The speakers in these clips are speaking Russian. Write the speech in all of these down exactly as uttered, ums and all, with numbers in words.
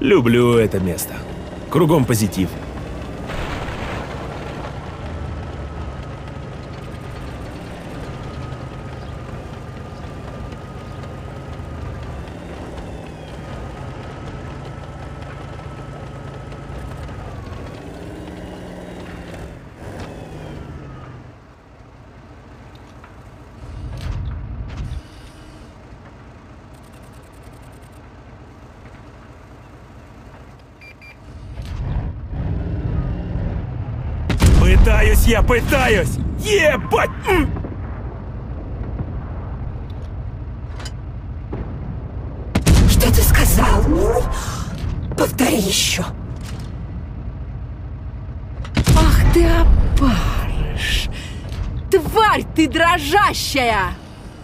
Люблю это место. Кругом позитив. Пытаюсь я, пытаюсь! Ебать! Что ты сказал, милый? Повтори еще. Ах ты опарыш! Тварь ты дрожащая!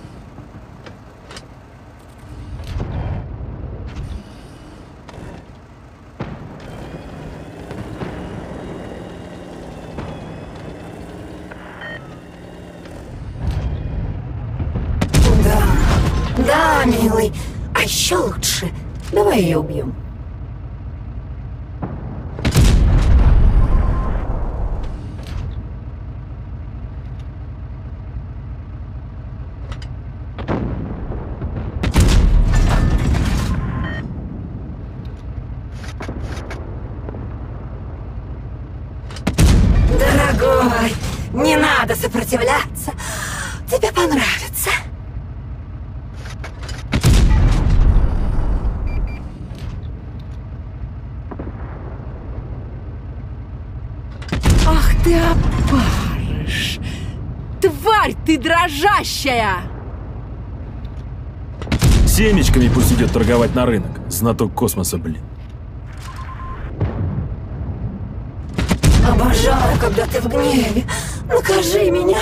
Да, милый. А еще лучше. Давай ее убьем. Дорогой, не надо сопротивляться. Тебе понравится. Ах ты опарыш! Тварь ты дрожащая! Семечками пусть идет торговать на рынок. Знаток космоса, блин. Обожаю, когда ты в гневе. Накажи меня.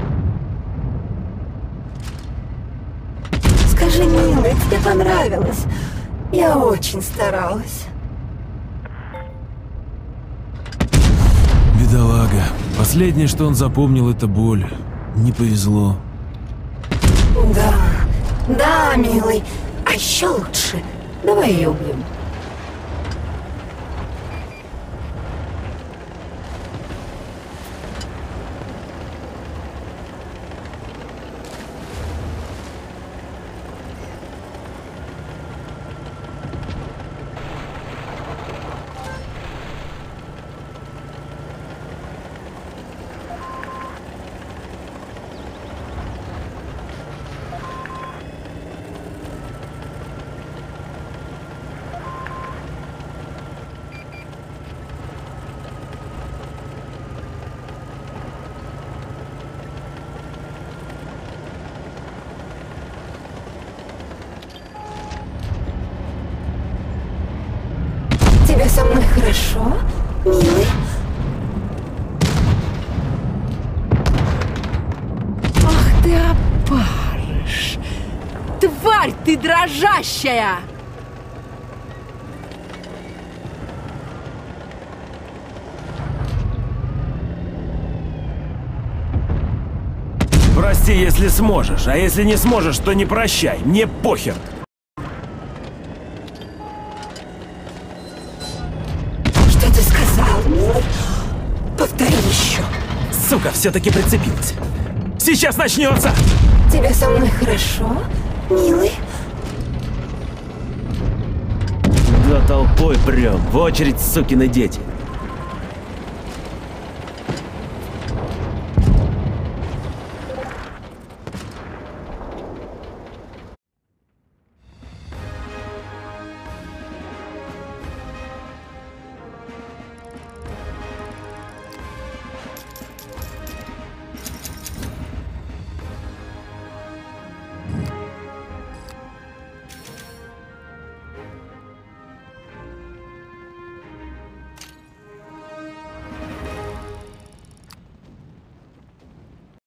Скажи, милый, тебе понравилось? Я очень старалась. Бедолага. Последнее, что он запомнил, это боль. Не повезло. Да, да, милый. А еще лучше. Давай ее убьем. Тебе со мной хорошо, милый? Ах ты опарыш! Тварь ты дрожащая! Прости, если сможешь, а если не сможешь, то не прощай. Мне похер. Что ты сказал, милый? Повтори еще. Сука, все-таки прицепилась. Сейчас начнется! Тебе со мной хорошо, милый? Да толпой прям, в очередь, сукины дети.